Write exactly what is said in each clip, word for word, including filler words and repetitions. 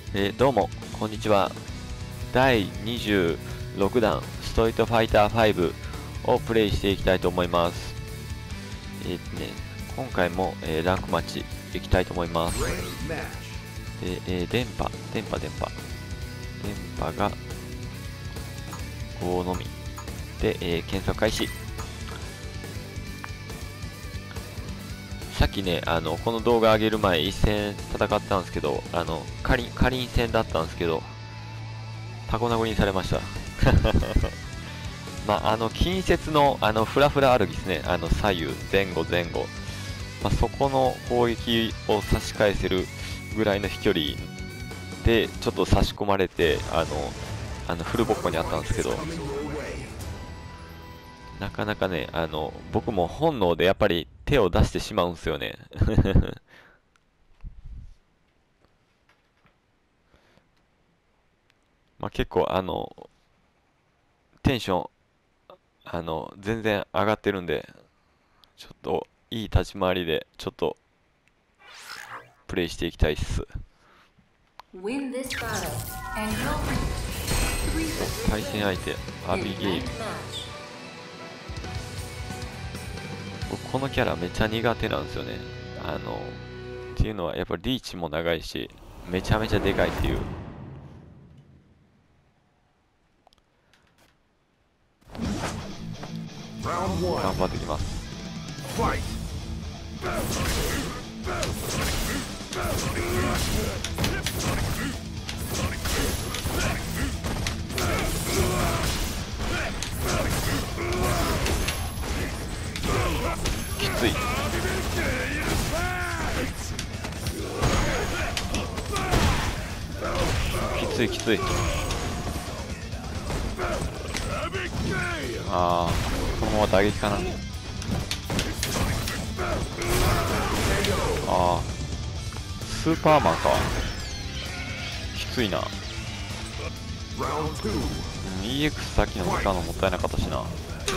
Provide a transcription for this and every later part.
えーどうも、こんにちは。だいにじゅうろくだんストリートファイターファイブをプレイしていきたいと思います。えーとね、今回も、えーランクマッチいきたいと思います。で、えー電波、電波、電波。電波がごのみ。で、えー検索開始。さっきね、あの、この動画上げる前、一戦戦ったんですけど、あの、かりん、かりん戦だったんですけど、タコ殴りにされました。まあ、あの、近接の、あの、フラフラ歩きですね。あの、左右、前後、前後。まあ、そこの攻撃を差し返せるぐらいの飛距離で、ちょっと差し込まれて、あの、あの、フルボッコにあったんですけど、なかなかね、あの、僕も本能でやっぱり手を出してしまうんですよね。まあ、結構、あの、テンション、あの、全然上がってるんで、ちょっと、いい立ち回りで、ちょっと、プレイしていきたいっす。対戦相手、アビゲイル。僕、このキャラめっちゃ苦手なんですよね。あの、っていうのは、やっぱりリーチも長いし、めちゃめちゃでかいっていう。頑張ってきます。きつい。きついきつい。ああ、このまま打撃かな。ああ、スーパーマンか。きついな。うん、イーエックス さっきの使うのもったいなかったしな。あ、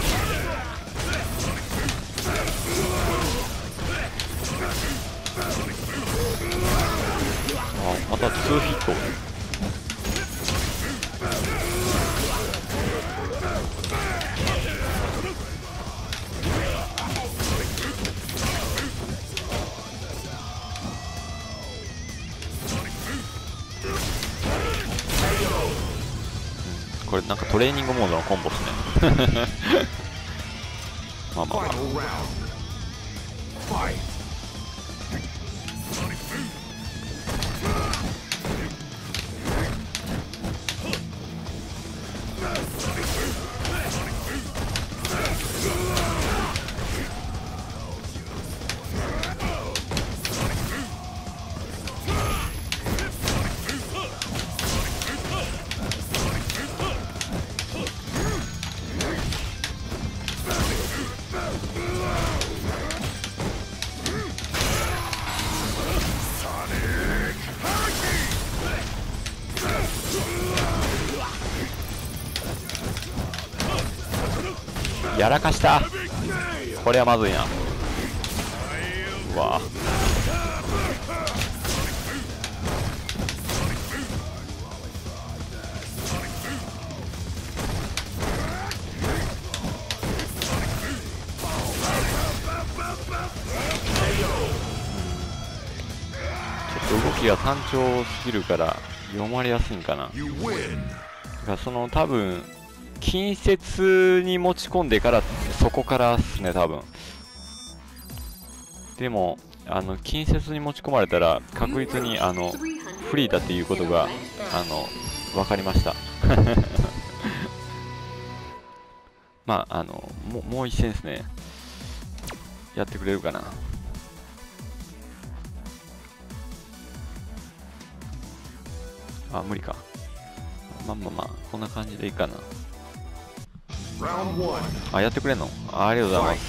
またにヒット。これなんかトレーニングモードのコンボっすね。まあまあまあ。やらかした。これはまずいな。うわ、ちょっと動きが単調すぎるから読まれやすいんかな。だからその多分近接に持ち込んでから、そこからっすね、多分。でも、あの、近接に持ち込まれたら、確実に、あの、フリーだっていうことが、あの、分かりました。まあ、あの、もう、もう一戦ですね。やってくれるかな。あ、無理か。まあまあまあ、こんな感じでいいかな。あ、やってくれんの？あ、ありがとうございます。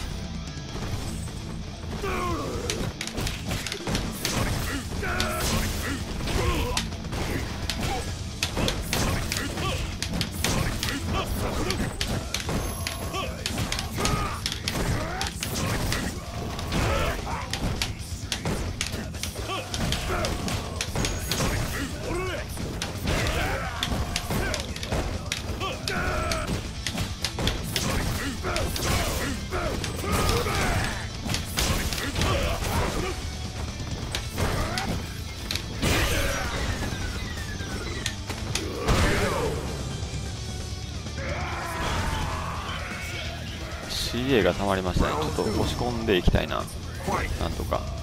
シーエー が溜まりましたね。ちょっと押し込んでいきたいな。なんとか。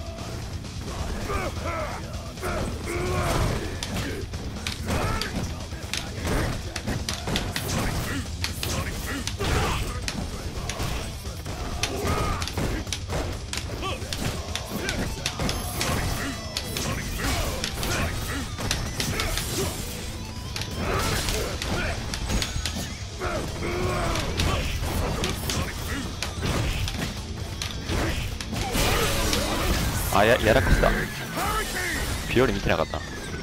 あ、や、やらかした。ピオリ見てなかった。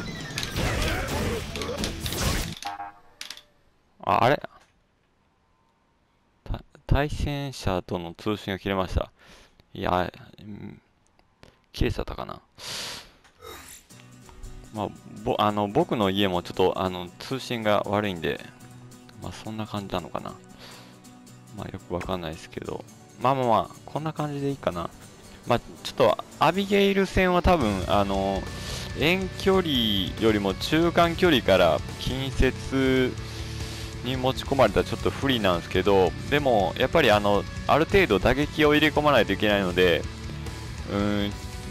あ、あれた対戦者との通信が切れました。いや、うん、切れちゃったかな。まあ、ぼ、あの、僕の家もちょっと、あの、通信が悪いんで、まあ、そんな感じなのかな。まあ、よくわかんないですけど。まあまあまあ、こんな感じでいいかな。まあ、ちょっと、アビゲイル戦は多分、あの、遠距離よりも中間距離から近接に持ち込まれたらちょっと不利なんですけど、でも、やっぱりあの、ある程度打撃を入れ込まないといけないので、うーん、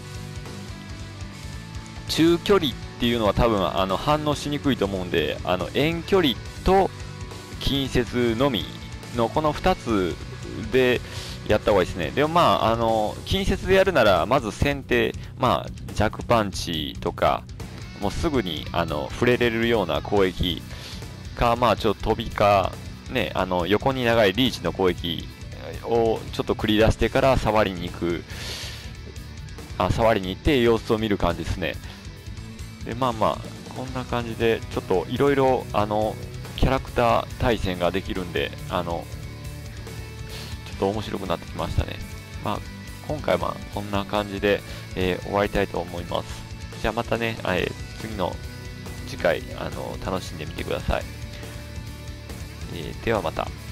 中距離っていうのは多分あの反応しにくいと思うんで、あの遠距離と近接のみのこのふたつでやった方がいいですね。でもまあ、あの近接でやるならまず先手、まあ、弱パンチとかもうすぐにあの触れれるような攻撃か、まあちょっと飛びか、ね、あの横に長いリーチの攻撃をちょっと繰り出してから触りに行く、あ触りに行って様子を見る感じですね。でまあまあこんな感じでちょっといろいろあのキャラクター対戦ができるんで、あのちょっと面白くなってきましたね。まあ今回はこんな感じで、えー、終わりたいと思います。じゃあまたね、えー、次の次回あの楽しんでみてください。えー、ではまた。